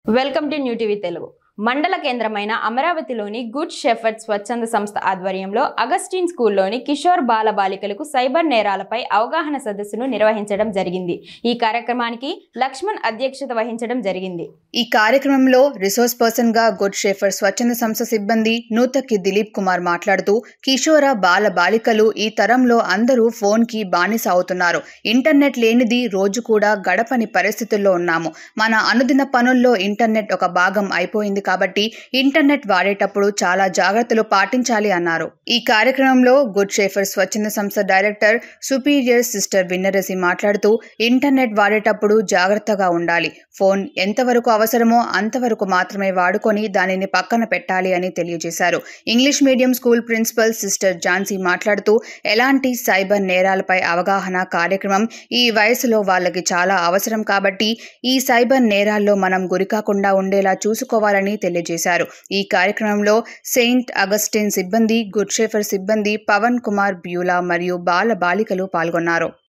Welcome to new TV Telugu. మండల కేంద్రమైన అమరావతిలోని గుడ్ షెఫర్డ్ స్వచ్ఛంద సంస్థ ఆధ్వర్యంలో అగస్టిన్ స్కూల్లోని కిషోర్ బాల బాలికలకు సైబర్ నేరాలపై అవగాహన సదస్సును నిర్వహించడం జరిగింది. ఈ కార్యక్రమానికి లక్ష్మణ్ అధ్యక్షత వహించడం జరిగింది. ఈ కార్యక్రమంలో రిసోర్స్ పర్సన్ గా గుడ్ షెఫర్డ్ స్వచ్ఛంద సంస్థ సిబ్బంది నూతక్కి దిలీప్ కుమార్ మాట్లాడుతూ, కిషోర బాల బాలికలు ఈ తరంలో అందరూ ఫోన్ కి బానిస అవుతున్నారు. ఇంటర్నెట్ లేనిది రోజు కూడా గడపని పరిస్థితుల్లో ఉన్నాము. మన అనుదిన పనుల్లో ఇంటర్నెట్ ఒక భాగం అయిపోయింది కాబట్టి ఇంటర్నెట్ వాడేటప్పుడు చాలా జాగ్రత్తలు పాటించాలి అన్నారు. ఈ కార్యక్రమంలో గుడ్ షెఫర్డ్ స్వచ్ఛంద సంస్థ డైరెక్టర్ సుపీరియర్ సిస్టర్ విన్నరసి మాట్లాడుతూ, ఇంటర్నెట్ వాడేటప్పుడు జాగ్రత్తగా ఉండాలి. ఫోన్ ఎంతవరకు అవసరమో అంతవరకు మాత్రమే వాడుకొని దానిని పక్కన పెట్టాలి అని తెలియజేశారు. English medium school principal sister Jhansi మాట్లాడుతూ, ఎలాంటి సైబర్ నేరాలపై అవగాహన కార్యక్రమం ఈ వయసులో వాళ్ళకి చాలా అవసరం కాబట్టి ఈ సైబర్ నేరాల్లో మనం గురికాకుండా ఉండేలా చూసుకోవాలని తెలియజేశారు. ఈ కార్యక్రమంలో సెయింట్ అగస్టిన్ సిబ్బంది, గుడ్ షెఫర్డ్ సిబ్బంది, పవన్ కుమార్ బ్యూలా మరియు బాల బాలికలు పాల్గొన్నారు.